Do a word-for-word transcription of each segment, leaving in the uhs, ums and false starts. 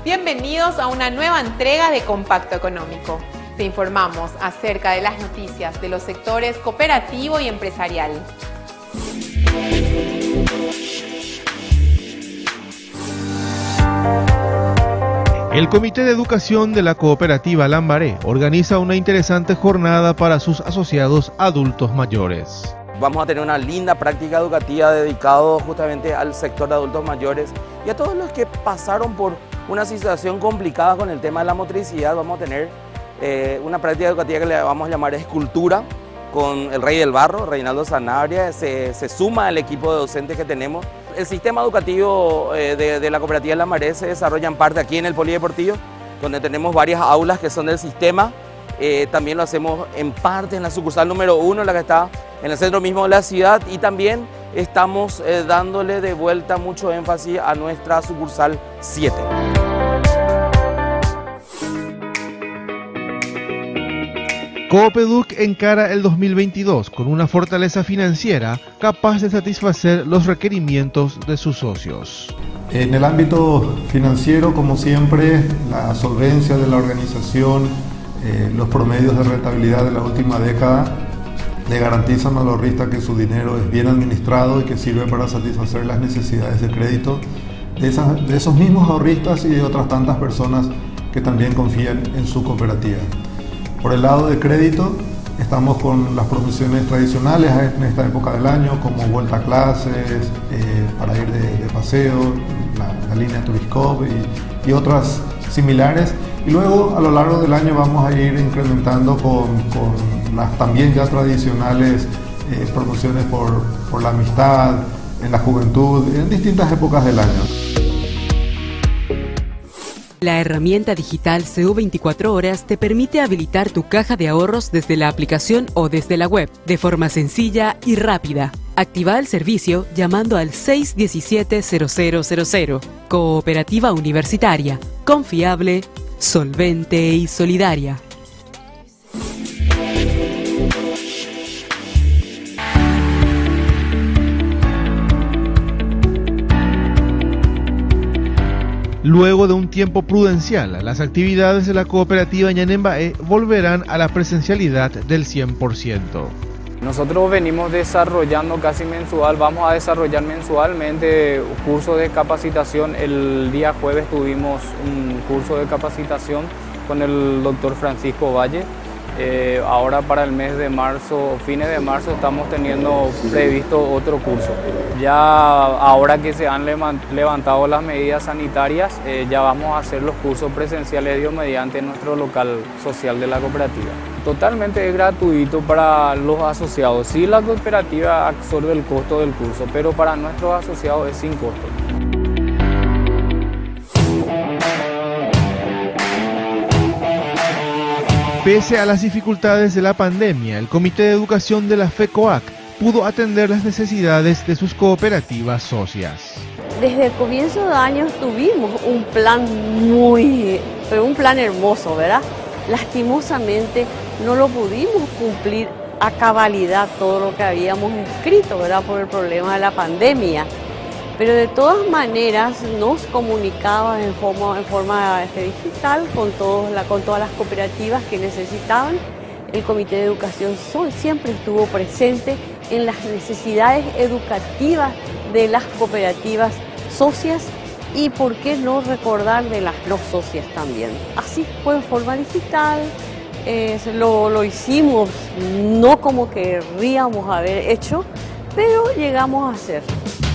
Bienvenidos a una nueva entrega de Compacto Económico. Te informamos acerca de las noticias de los sectores cooperativo y empresarial. El Comité de Educación de la Cooperativa Lambaré organiza una interesante jornada para sus asociados adultos mayores. Vamos a tener una linda práctica educativa dedicada justamente al sector de adultos mayores y a todos los que pasaron por una situación complicada con el tema de la motricidad. Vamos a tener eh, una práctica educativa que le vamos a llamar escultura con el Rey del Barro, Reinaldo Sanabria. Se, se suma al equipo de docentes que tenemos. El sistema educativo eh, de, de la Cooperativa Lambaré se desarrolla en parte aquí en el Polideportivo, donde tenemos varias aulas que son del sistema. Eh, también lo hacemos en parte en la sucursal número uno, la que está en el centro mismo de la ciudad, y también estamos eh, dándole de vuelta mucho énfasis a nuestra sucursal siete. Coopeduc encara el dos mil veintidós con una fortaleza financiera capaz de satisfacer los requerimientos de sus socios. En el ámbito financiero, como siempre, la solvencia de la organización, eh, los promedios de rentabilidad de la última década le garantizan al ahorrista que su dinero es bien administrado y que sirve para satisfacer las necesidades de crédito de, esas, de esos mismos ahorristas y de otras tantas personas que también confían en su cooperativa. Por el lado de crédito, estamos con las promociones tradicionales en esta época del año, como vuelta a clases, eh, para ir de, de paseo, la, la línea Turiscop y, y otras similares. Y luego, a lo largo del año, vamos a ir incrementando con, con las también ya tradicionales eh, promociones por, por la amistad, en la juventud, en distintas épocas del año. La herramienta digital C U veinticuatro horas te permite habilitar tu caja de ahorros desde la aplicación o desde la web, de forma sencilla y rápida. Activa el servicio llamando al seis uno siete cero cero cero cero. Cooperativa Universitaria, confiable, solvente y solidaria. Luego de un tiempo prudencial, las actividades de la cooperativa Ñanembaé volverán a la presencialidad del cien por ciento. Nosotros venimos desarrollando casi mensual, vamos a desarrollar mensualmente cursos de capacitación. El día jueves tuvimos un curso de capacitación con el doctor Francisco Valle. Eh, ahora para el mes de marzo, fines de marzo, estamos teniendo previsto otro curso. Ya ahora que se han levantado las medidas sanitarias, eh, ya vamos a hacer los cursos presenciales Dios mediante nuestro local social de la cooperativa. Totalmente gratuito para los asociados. Sí, la cooperativa absorbe el costo del curso, pero para nuestros asociados es sin costo. Pese a las dificultades de la pandemia, el Comité de Educación de la FECOAC pudo atender las necesidades de sus cooperativas socias. Desde el comienzo de año tuvimos un plan muy, pero un plan hermoso, ¿verdad? Lastimosamente no lo pudimos cumplir a cabalidad todo lo que habíamos escrito, ¿verdad? Por el problema de la pandemia. Pero de todas maneras nos comunicaban en forma, en forma este, digital con, todos la, con todas las cooperativas que necesitaban. El Comité de Educación siempre estuvo presente en las necesidades educativas de las cooperativas socias y por qué no recordar de las no socias también. Así fue en forma digital, eh, lo, lo hicimos no como querríamos haber hecho, pero llegamos a hacer.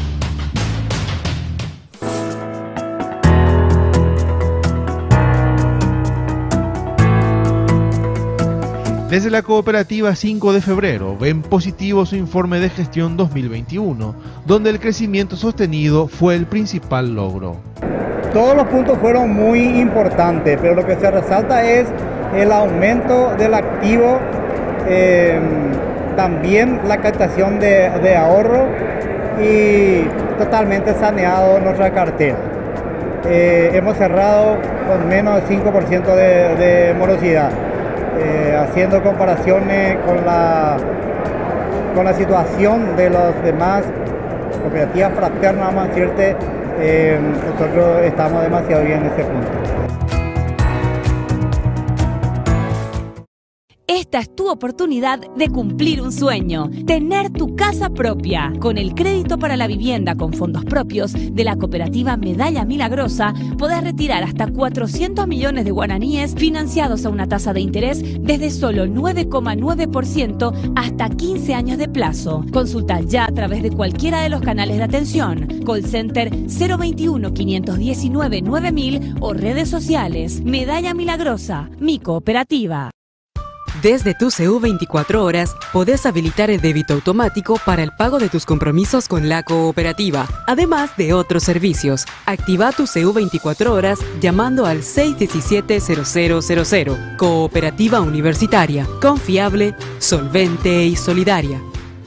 Desde la cooperativa cinco de febrero ven positivo su informe de gestión dos mil veintiuno, donde el crecimiento sostenido fue el principal logro. Todos los puntos fueron muy importantes, pero lo que se resalta es el aumento del activo, eh, también la captación de, de ahorro y totalmente saneado nuestra cartera. Eh, hemos cerrado con menos del cinco por ciento de, de morosidad. Eh, haciendo comparaciones con la, con la situación de las demás cooperativas fraternas, vamos a decirte, eh, nosotros estamos demasiado bien en ese punto. Esta es tu oportunidad de cumplir un sueño, tener tu casa propia. Con el crédito para la vivienda con fondos propios de la cooperativa Medalla Milagrosa, podés retirar hasta cuatrocientos millones de guaraníes financiados a una tasa de interés desde solo nueve coma nueve por ciento hasta quince años de plazo. Consulta ya a través de cualquiera de los canales de atención, call center cero veintiuno, quinientos diecinueve, nueve mil o redes sociales. Medalla Milagrosa, mi cooperativa. Desde tu C U veinticuatro horas, podés habilitar el débito automático para el pago de tus compromisos con la cooperativa, además de otros servicios. Activa tu C U veinticuatro horas llamando al seis uno siete, cero cero cero cero. Cooperativa Universitaria, confiable, solvente y solidaria.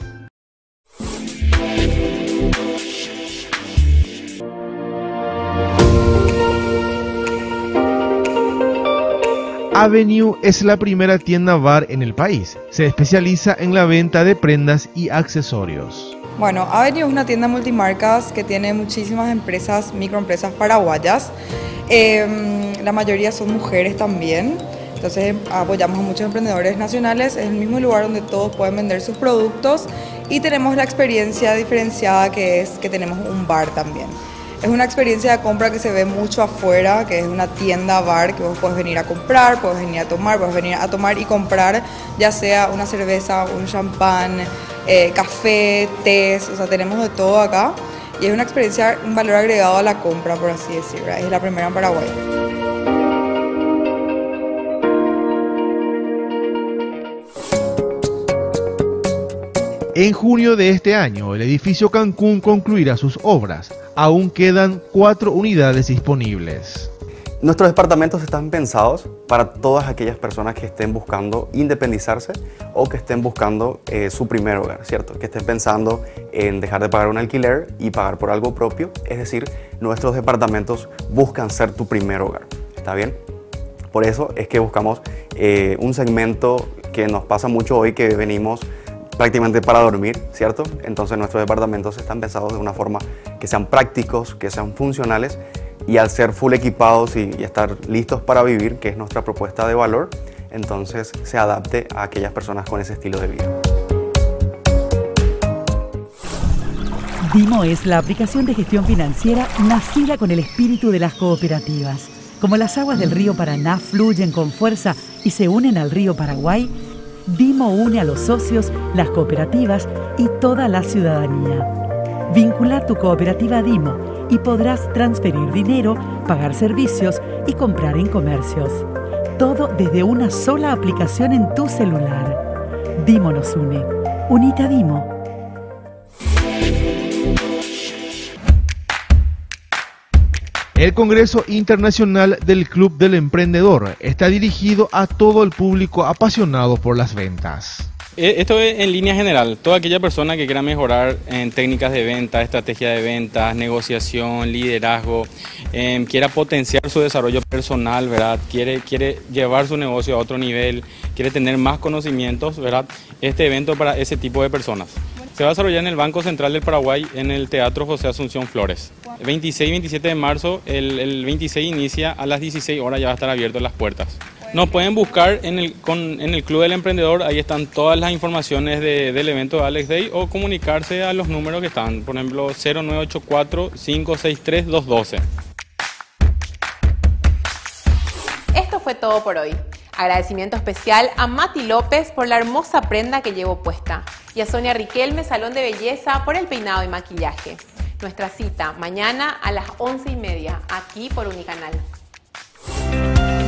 Avenue es la primera tienda bar en el país. Se especializa en la venta de prendas y accesorios. Bueno, Avenue es una tienda multimarcas que tiene muchísimas empresas, microempresas paraguayas. Eh, la mayoría son mujeres también. Entonces apoyamos a muchos emprendedores nacionales. Es el mismo lugar donde todos pueden vender sus productos. Y tenemos la experiencia diferenciada que es que tenemos un bar también. Es una experiencia de compra que se ve mucho afuera, que es una tienda bar que vos puedes venir a comprar, puedes venir a tomar, puedes venir a tomar y comprar, ya sea una cerveza, un champán, eh, café, tés, o sea, tenemos de todo acá. Y es una experiencia, un valor agregado a la compra, por así decirlo. Es la primera en Paraguay. En junio de este año, el edificio Cancún concluirá sus obras. Aún quedan cuatro unidades disponibles. Nuestros departamentos están pensados para todas aquellas personas que estén buscando independizarse o que estén buscando eh, su primer hogar, ¿cierto? Que estén pensando en dejar de pagar un alquiler y pagar por algo propio. Es decir, nuestros departamentos buscan ser tu primer hogar, ¿está bien? Por eso es que buscamos eh, un segmento que nos pasa mucho hoy, que venimos prácticamente para dormir, ¿cierto? Entonces nuestros departamentos están pensados de una forma que sean prácticos, que sean funcionales, y al ser full equipados y, y estar listos para vivir, que es nuestra propuesta de valor, entonces se adapte a aquellas personas con ese estilo de vida. Dimo es la aplicación de gestión financiera nacida con el espíritu de las cooperativas. Como las aguas del río Paraná fluyen con fuerza y se unen al río Paraguay, Dimo une a los socios, las cooperativas y toda la ciudadanía. Vincular tu cooperativa a Dimo y podrás transferir dinero, pagar servicios y comprar en comercios. Todo desde una sola aplicación en tu celular. Dimo nos une. Unite a Dimo. El Congreso Internacional del Club del Emprendedor está dirigido a todo el público apasionado por las ventas. Esto es en línea general, toda aquella persona que quiera mejorar en técnicas de venta, estrategia de ventas, negociación, liderazgo, eh, quiera potenciar su desarrollo personal, ¿verdad? Quiere, quiere llevar su negocio a otro nivel, quiere tener más conocimientos, ¿verdad? Este evento para ese tipo de personas. Se va a desarrollar en el Banco Central del Paraguay, en el Teatro José Asunción Flores. El veintiséis y veintisiete de marzo, el, el veintiséis inicia, a las dieciséis horas ya va a estar abiertas las puertas. Nos pueden buscar en el, con, en el Club del Emprendedor, ahí están todas las informaciones de, del evento de Alex Day, o comunicarse a los números que están, por ejemplo cero nueve ocho cuatro, cinco seis tres, dos uno dos. Esto fue todo por hoy. Agradecimiento especial a Mati López por la hermosa prenda que llevo puesta y a Sonia Riquelme, Salón de Belleza, por el peinado y maquillaje. Nuestra cita mañana a las once y media, aquí por Unicanal.